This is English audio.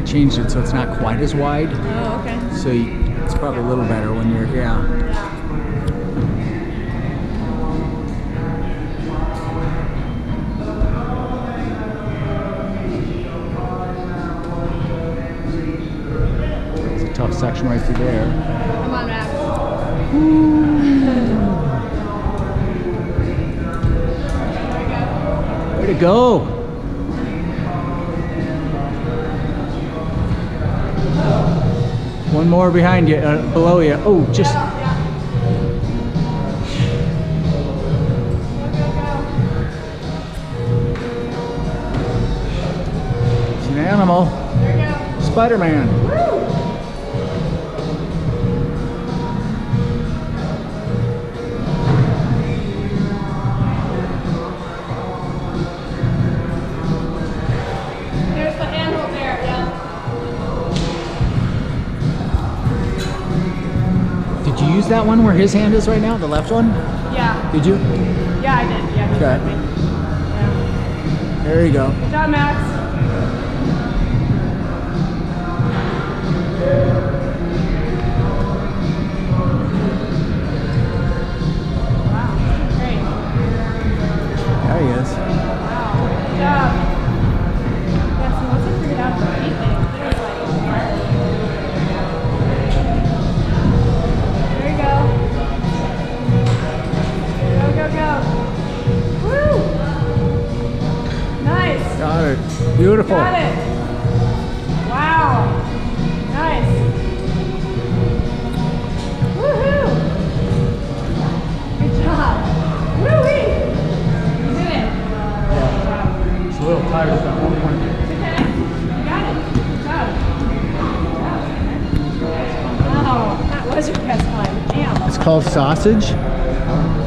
changed it so it's not quite as wide. Oh, okay. So it's probably a little better when you're, yeah. It's a tough section right through there. Come on, Max. Way to go! One more behind you, below you. Oh, just. It's an animal. There you go. Spider-Man. There's the handle there, yeah. Did you use that one where his hand is right now? The left one? Yeah. Did you? Yeah, I did. Yeah, he Okay. showed me. Yeah. There you go. Good job, Max. Wow, great. There he is. Wow, good job. Yeah, so once I figured out the feet thing, it was like, there you go. Go, go, go. Woo! Nice. Got it. Beautiful. Got it. Wow. Nice. Woohoo! Good job. Woo-wee! You did it. It's a little tired at that one point. It's okay. You got it. Good job. Wow. That was your best time. Damn. It's called sausage.